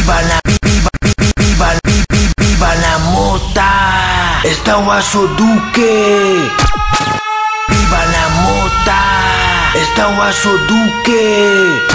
Viva na mota, está o Açoduque. Viva na mota, está o Açoduque.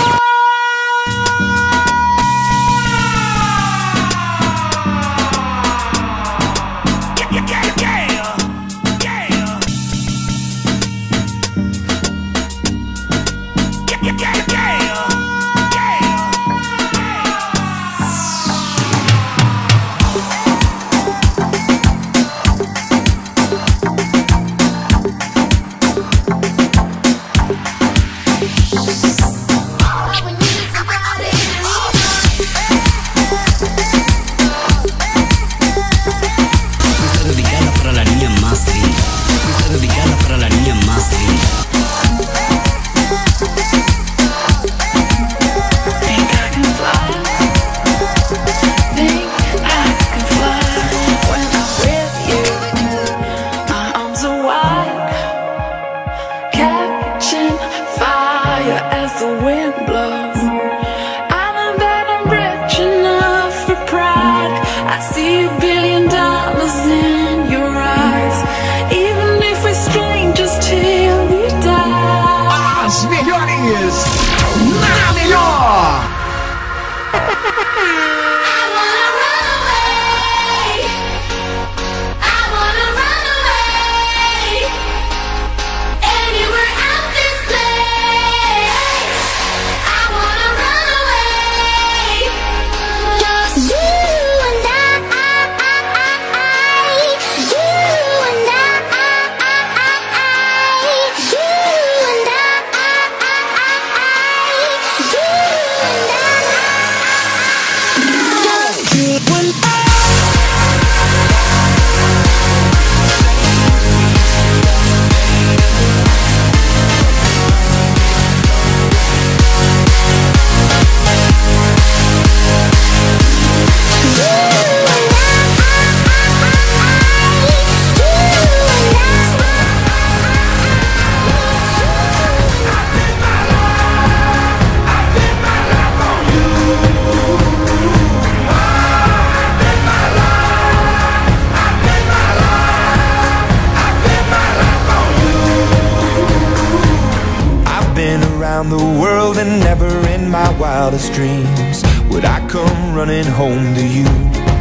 The world and never in my wildest dreams would I come running home to you.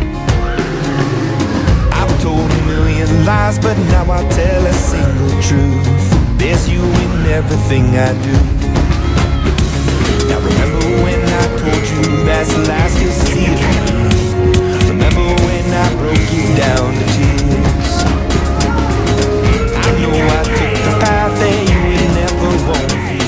I've told a million lies, but now I tell a single truth. There's you in everything I do. Now remember when I told you that's the last you'll see of me. Remember when I broke you down to tears. I know I took the path that you would never want.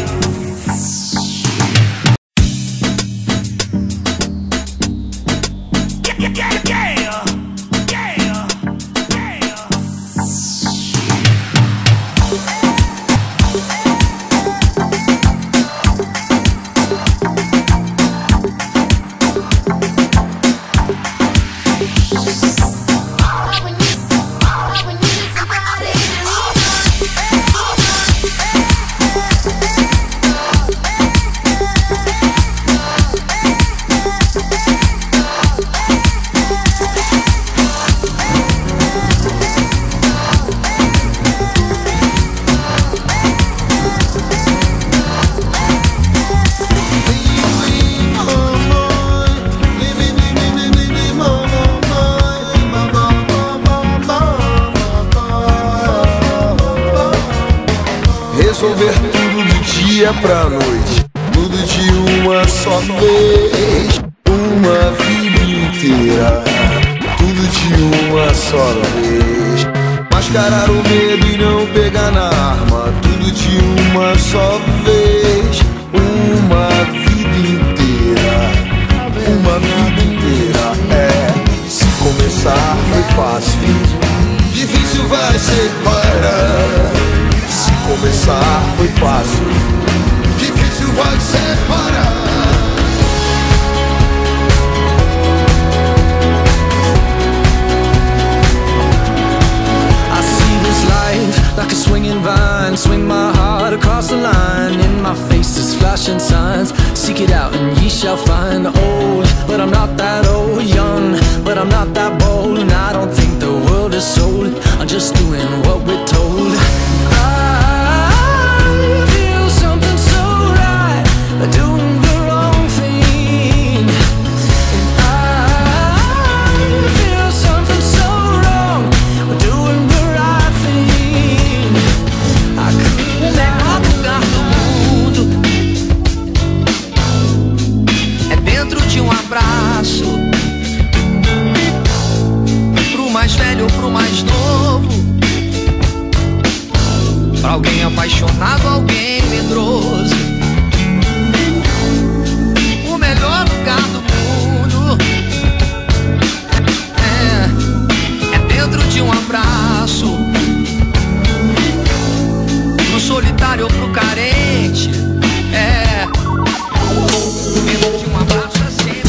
Resolver tudo de dia pra noite, tudo de uma só vez, uma vida inteira, tudo de uma só vez. Mascarar o medo e não pegar na arma, tudo de uma só vez, uma vida inteira, uma vida inteira. É, se começar foi fácil, difícil vai ser parar. Se começar foi fácil, difícil vai ser parar. I see this life like a swinging vine, swing my heart across the line. In my face is flashing signs, seek it out and we shall find old. But I'm not that old, young, but I'm not that bold. And I don't think the world is sold. I'm just doing what we're told. I feel something so right, doing the wrong thing. And I feel something so wrong, doing the right thing. I couldn't melhor lugar do mundo é dentro de um abraço. Pro mais velho ou pro mais novo, pra alguém apaixonado, alguém medroso. O melhor lugar do mundo é dentro de um abraço. Pro solitário ou pro carente, dentro de um abraço é sempre.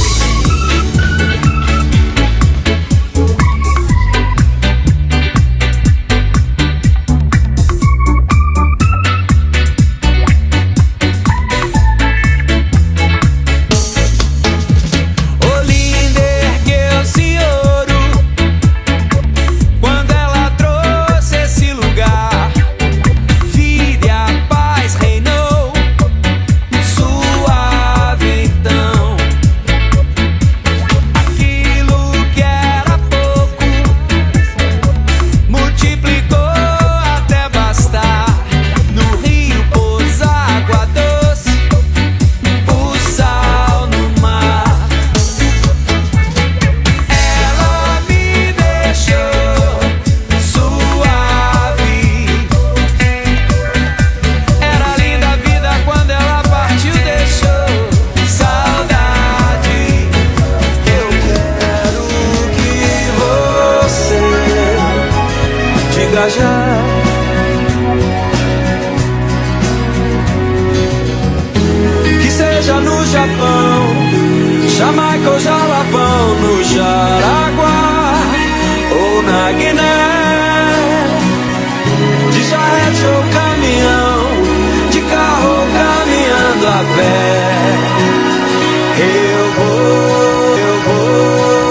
Que seja no Japão, Jamaica ou Jalapão, no Jaraguá ou na Guiné, de charrete ou caminhão, de carro ou caminhando a pé, eu vou, eu vou.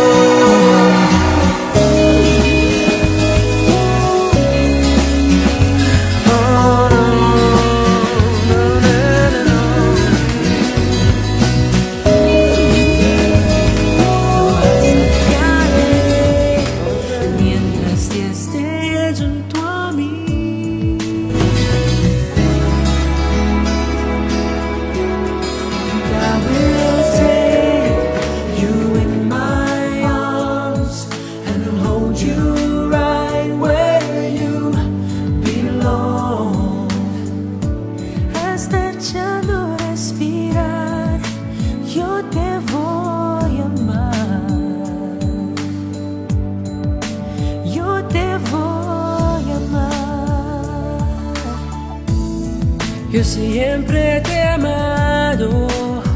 Yo siempre te he amado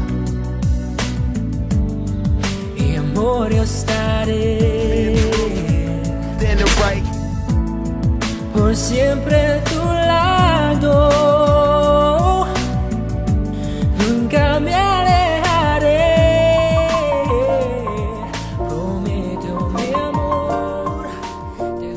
y amor yo estaré por siempre a tu lado, nunca me alejaré, prometo mi amor, te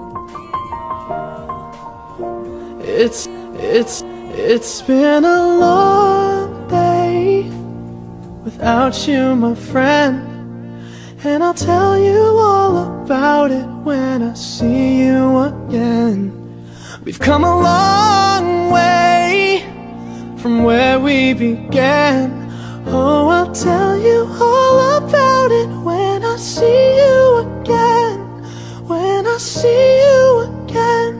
juro. It's been a long day without you, my friend, and I'll tell you all about it when I see you again. We've come a long way from where we began. Oh, I'll tell you all about it when I see you again, when I see you again.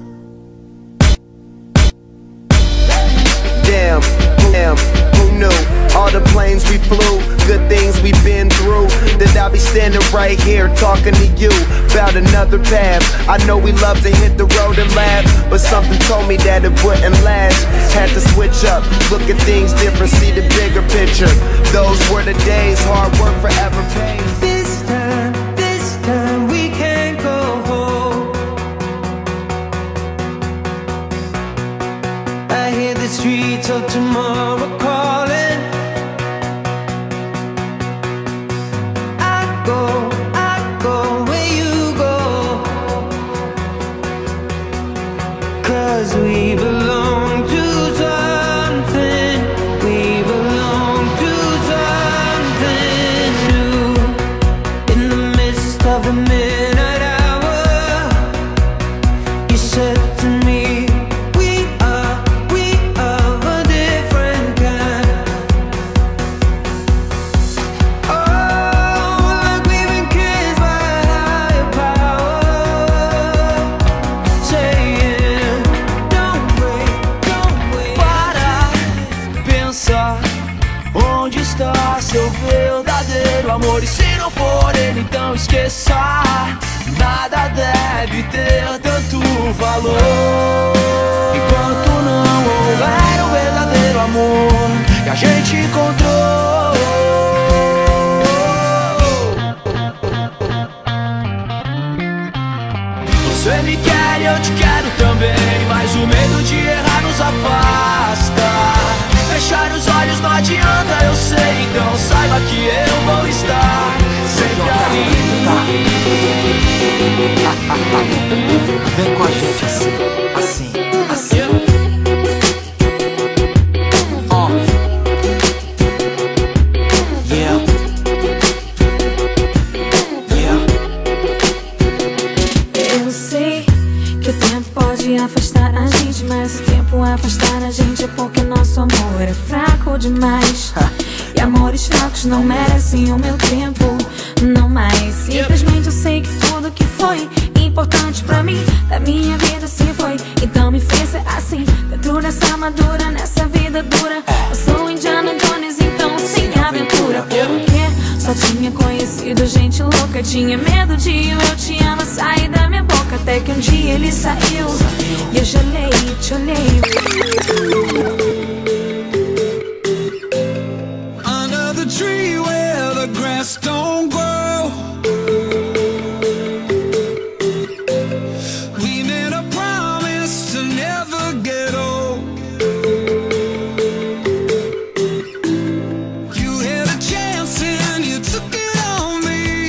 Damn, who knew? All the planes we flew, good things we've been through, that I'll be standing right here talking to you about another path. I know we love to hit the road and laugh, but something told me that it wouldn't last. Had to switch up, look at things different, see the bigger picture. Those were the days, hard work forever pays. This time we can't go home. I hear the streets of tomorrow calling. seu verdadeiro amor. E se não for ele, então esqueça. Nada deve ter tanto valor enquanto não houver o verdadeiro amor que a gente encontrou. Você me quer e eu te quero também, mas o medo de errar nos afasta. Fechar os olhos não adianta, eu sei, então saiba que eu vou estar sempre ali. Vem com a gente assim, assim, assim. Yeah. Yeah. Eu sei que o tempo pode afastar a gente, mas o tempo afastar a gente é porque nosso amor é fraco demais. E amores fracos não merecem o meu tempo, não mais. Simplesmente eu sei que tudo que foi importante pra mim, da minha vida se foi. Então me fez ser assim, dentro dessa armadura, nessa vida dura. Eu sou Indiana Jones, então sem aventura. Porque só tinha conhecido gente louca, tinha medo de eu te amo sair da minha boca. Até que um dia ele saiu e eu gelei, te olhei. Under the tree where the grass don't grow, we made a promise to never get old. You had a chance and you took it on me,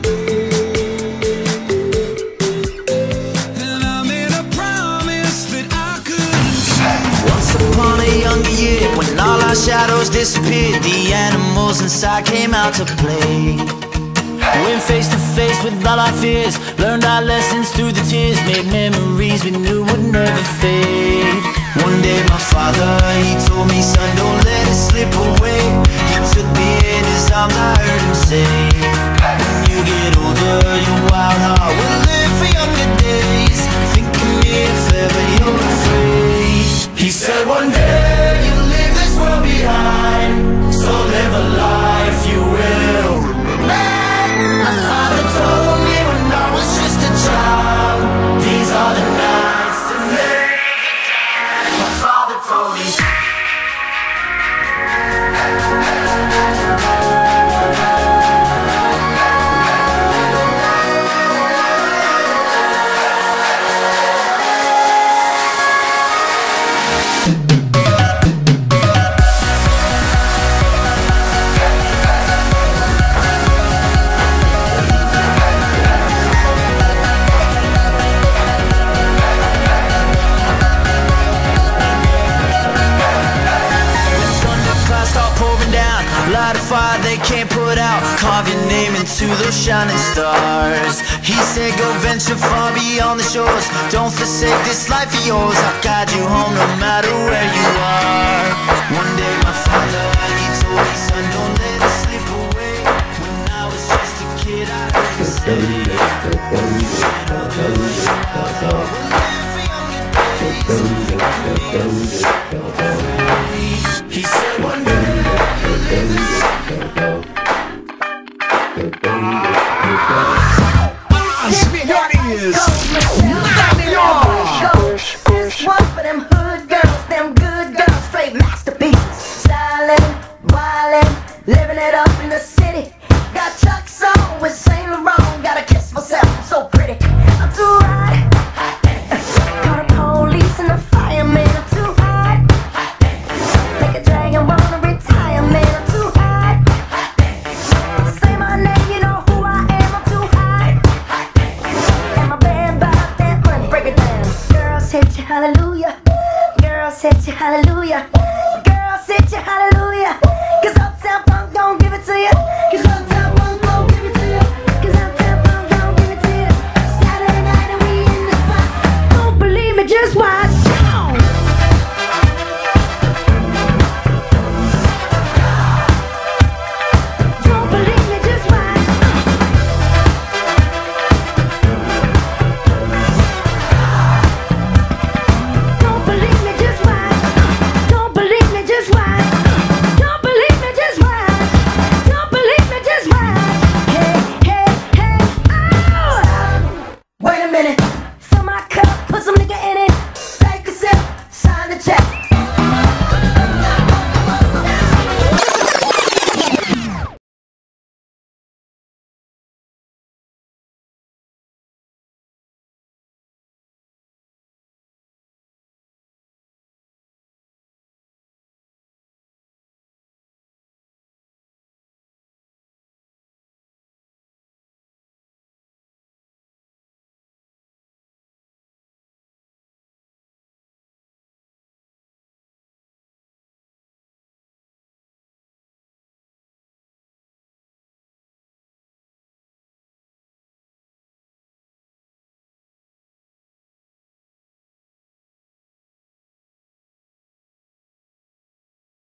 and I made a promise that I couldn't see. Once upon a younger year, when all our shadows disappeared, the animals inside came out to play. Went face to face with all our fears, learned our lessons through the tears, made memories we knew would never fade. One day my father, he told me, son, don't let it slip away. He took me in his arms, I heard him say, when you get older, your wild heart will live for younger days. Think of me if ever you're afraid. He said one day you'll leave this world behind, so live a life you will. My father told me when I was just a child, these are the nights to make it time. My father told me. Light a fire they can't put out, carve your name into those shining stars. He said go venture far beyond the shores, don't forsake this life of yours. I'll guide you home no matter where you are. One day my father, he told me, son, don't let it slip away. When I was just a kid I heard him say, he said one day one for them hood girls, them good girls, straight masterpieces. Stylin', wildin', living it up in the city. Got Chuck's on with Saint Laurent, gotta kiss myself, I'm so pretty. I'm too hot. Call the police and the fireman, I'm too hot. Make a dragon wanna retire, man, I'm too hot. Say my name, you know who I am, I'm too hot. And my band bought that money, break it down. Girls hit you, hallelujah. Girls hit you, hallelujah.